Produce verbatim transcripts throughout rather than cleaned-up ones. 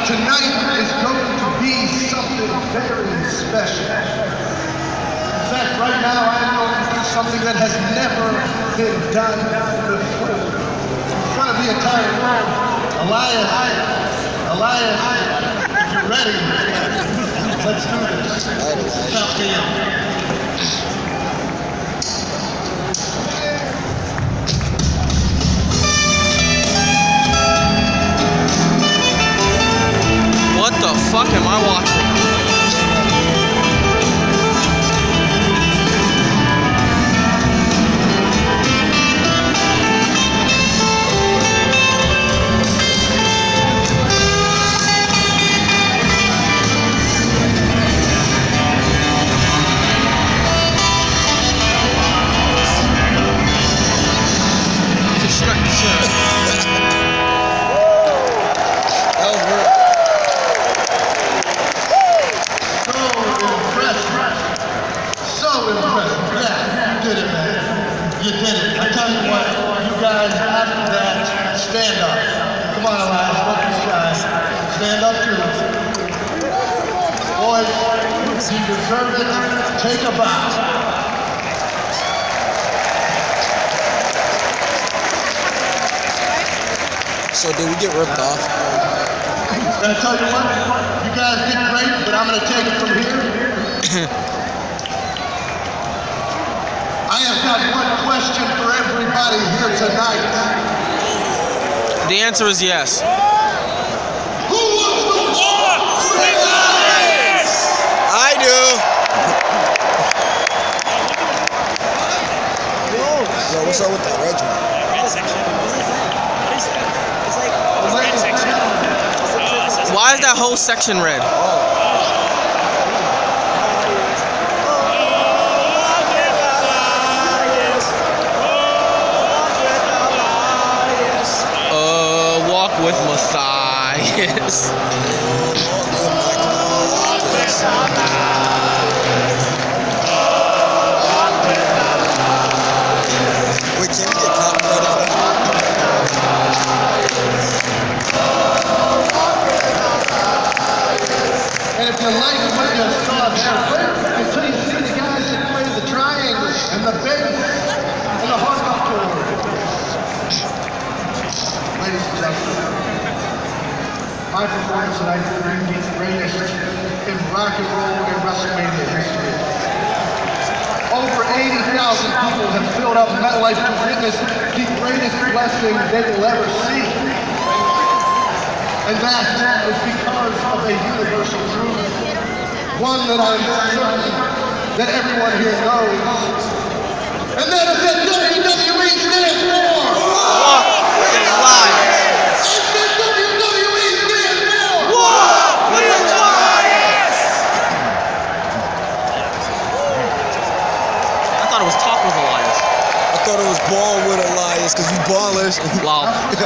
tonight is going to be something very special. In fact, right now I'm going to do something that has never been done before. In front of the entire world, Elias, Elias, if you're ready, let's do this. Count me in. What the fuck am I watching? You did it. I tell you what, you guys, after that, stand up. Come on, Elias, don't be shy. Stand up too. Boys, you deserve it. Take a bow. So did we get ripped off? And I tell you what, you guys did great, but I'm going to take it from here. I have got one question for everybody here tonight. The answer is yes. Who wants the war? I do. Yo, what's up with that red one? Red section. It's like, it's like red section. Why is that whole section red? With Matthias. Wait, can we get copyrighted for And if you like what you saw there, until you see the guys that play the triangle and the bass and the harpsichord. Ladies and gentlemen, my performance tonight will be the greatest in rock and roll and WrestleMania history. Over eighty thousand people have filled up MetLife to witness the greatest blessing they will ever see. And that is because of a universal truth, one that I'm certain that everyone here knows. And that is that W W E stands for. Walk with Elias. It was Talk with Elias. I thought it was Ball with Elias because we ballers. Wow.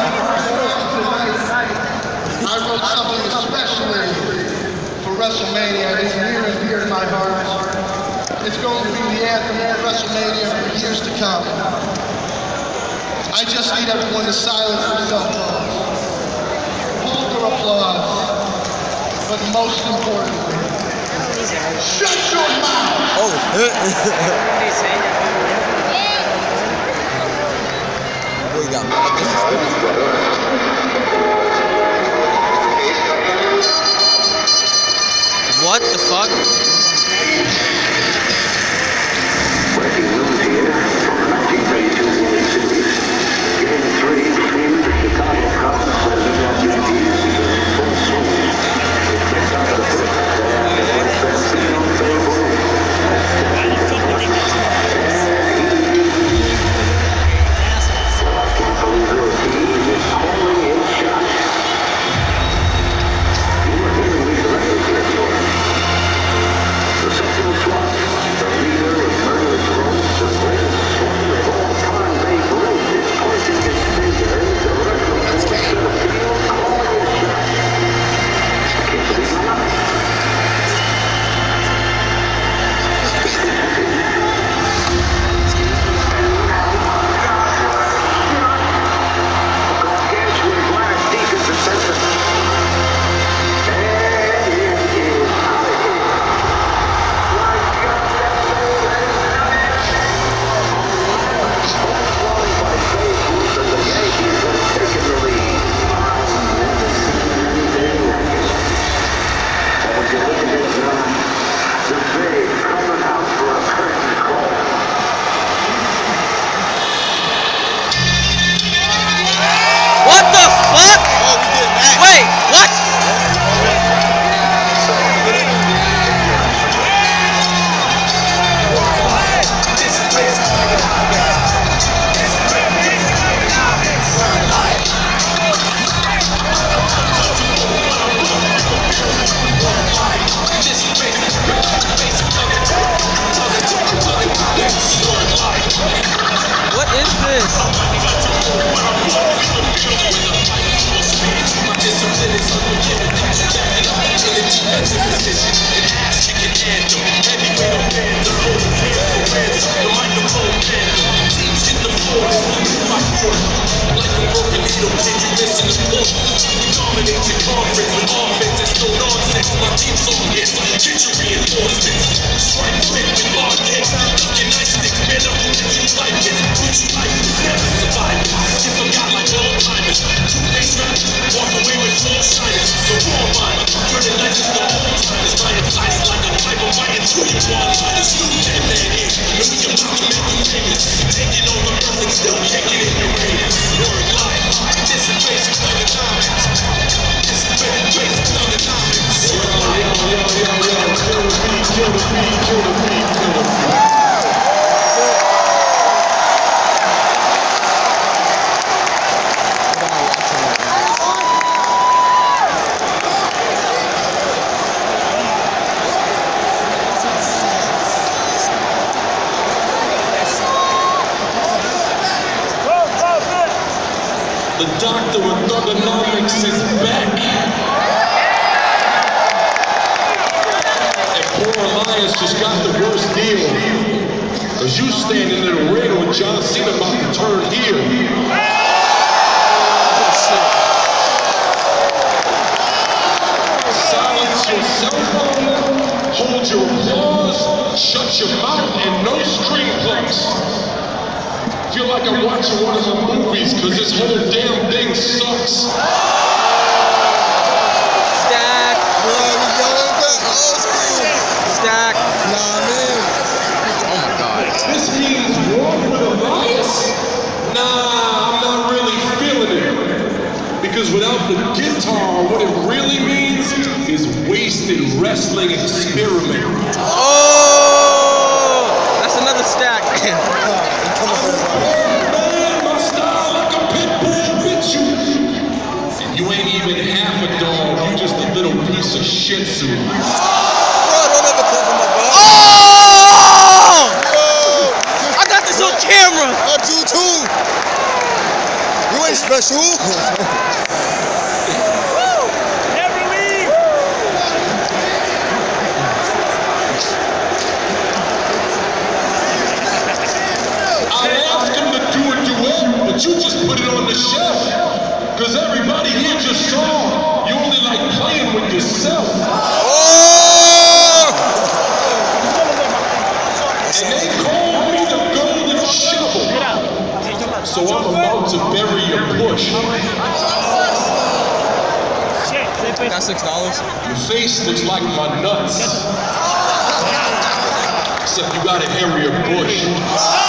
I wrote something especially for WrestleMania. It's near and dear to my heart. It's going to be the anthem of WrestleMania for years to come. I just need everyone to silence themselves. Hold their applause. But most importantly, shut your mouth! Oh. Boy, you got What the fuck? Breaking news here from the nineteen thirty-two World Series. Game three between the Chicago Cubs and the Yankees. Full swing. It gets out of the fifth. And it's been seen favorable. Can't believe it. He is home. The doctor of thugonomics is back. And poor Elias just got the worst deal. Cause you standing in the ring with John Cena about to turn heel. Silence your cell phone, hold your applause, shut your mouth, and no string plucks. Feel like I'm watching one of the movies because this whole damn thing sucks. Stack. Bro, we going back old school. Stack. Nah, man. Oh my god. This means war with Elias? Nah, I'm not really feeling it. Because without the guitar, what it really means is wasted wrestling experiment. Oh! That's another stack. Man, my style like a pit bull bit you. And you ain't even half a dog, you just a little piece of shih tzu. Bro, don't ever come from my butt. Oh! Yo! I got this on camera. I do too. You ain't special. Never leave. I asked him to do a duet, but you just put it on the shelf. Cause everybody here just saw you only like playing with yourself. Oh! And they called me the golden shovel. So I'm about to bury your bush. Got six dollars. Your face looks like my nuts. Except you got a hairier bush.